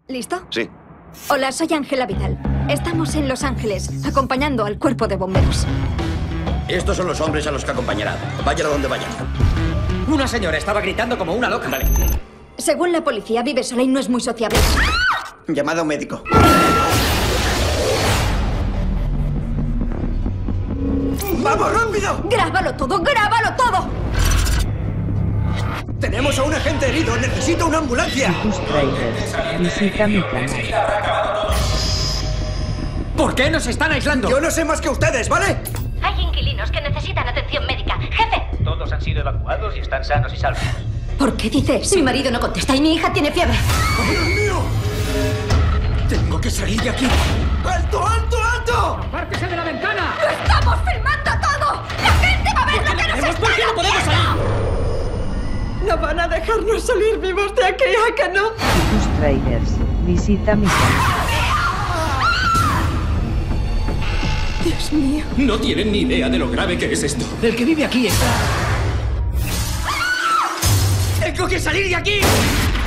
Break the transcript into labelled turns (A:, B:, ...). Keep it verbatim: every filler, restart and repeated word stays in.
A: ¿Listo?
B: Sí.
A: Hola, soy Ángela Vidal. Estamos en Los Ángeles, acompañando al cuerpo de bomberos.
C: Estos son los hombres a los que acompañará. Vayan a donde vayan.
D: Una señora estaba gritando como una loca.
C: Vale.
A: Según la policía, vive sola y no es muy sociable.
C: Llamada a un médico. ¡Vamos, rápido!
A: ¡Grábalo todo! ¡Grábalo todo!
C: ¡Tenemos a un agente herido! ¡Necesito una ambulancia!
E: Visita mi canal.
D: ¿Por qué nos están aislando?
C: Yo no sé más que ustedes, ¿vale?
F: Hay inquilinos que necesitan atención médica. ¡Jefe!
G: Todos han sido evacuados y están sanos y salvos.
A: ¿Por qué dices?
F: Mi marido no contesta y mi hija tiene fiebre.
C: ¡Dios mío!
D: Tengo que salir de aquí.
C: ¡Alto, alto, alto!
D: ¡Apártese de la ventana!
A: ¡Estamos filmando todo! ¡La gente va a ver lo que nos
D: ¿Por
A: está
D: qué no podemos salir?
H: No van a dejarnos salir vivos de aquí, ¿a que no?
E: Tus trailers. Visita mi canal.
H: Dios mío.
D: No tienen ni idea de lo grave que es esto. El que vive aquí está... ¡Tengo que salir de aquí!